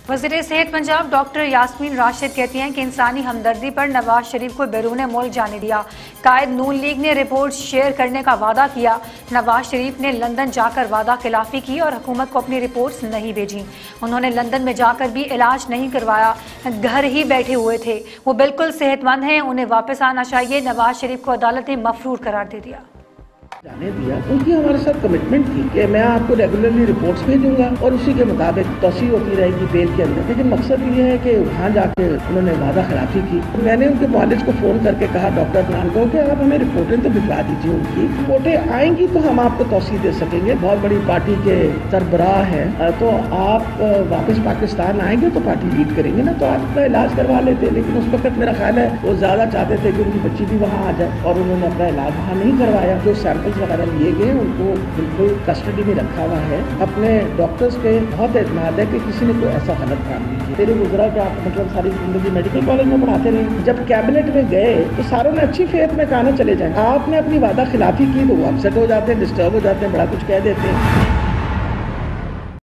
وزیر صحت پنجاب ڈاکٹریاسمین راشد کہتی ہیں کہ انسانی ہمدردی پر نواز شریف کو بیرون ملک جانے دیا۔ قائد نون لیگ نے رپورٹ شیئر کرنے کا وعدہ کیا۔ نواز شریف نے لندن جا کر وعدہ خلافی کی اور حکومت کو اپنی رپورٹس نہیں بھیجیں۔ انہوں نے لندن میں جا کر بھی علاج نہیں کروایا، گھر ہی بیٹھے ہوئے تھے۔ وہ بالکل صحت مند ہیں، انہیں واپس آنا چاہیے۔ نواز شریف کو عدالت نے مفرور قرار دے دیا۔ جانےدیا ان کی ہمارے ساتھ کمٹمنٹ تھی کہ میں آپ کو ریگولرلی رپورٹس بھیجوں گا اور اسی کے مطابق توسیع ہوتی رہے گی بیل کے اندر، لیکن مقصد یہ ہے کہ وہاں جا کے انہوں نے وعدہ خلافی کی۔ میں نے ان کے معالج کو فون کر کے کہا ڈاکٹر عدنان کو کہ آپ ہمیں رپورٹیں تو بھجوا دیجیے، ان کی رپورٹیں آئیں گی تو ہم آپ کو توسیع دے سکیں گے۔ بہت بڑی پارٹی کے سربراہ ہیں، تو آپ واپس پاکستان آئیں گے تو پارٹی لیڈ کریں گے نا، تو آپ کا علاج کروا لیتے۔ لیکن اس وقت میرا خیال ہے وہ زیادہ چاہتے تھے کہ ان کی بچی بھی وہاں آ جائے، اور انہوں نے اپنا علاج وہاں نہیں کروایا۔ جو سیمپلز وغیرہ لیے گئے ان کو بالکل کسٹڈی میں رکھا ہوا ہے۔ اپنے ڈاکٹرز پہ بہت اعتماد ہے کہ کسی نے کوئی ایسا غلط کام نہیں کیا۔ میرے گزرا کہ آپ مطلب ساری زندگی میڈیکل کالج میں پڑھاتے رہے، جب کیبنٹ میں گئے تو ساروں نے اچھی فیت میں کہا نہ چلے جائیں۔ آپ نے اپنی وعدہ خلافی کی تو وہ اپسیٹ ہو جاتے ہیں، ڈسٹرب ہو جاتے ہیں، بڑا کچھ کہہ دیتے ہیں۔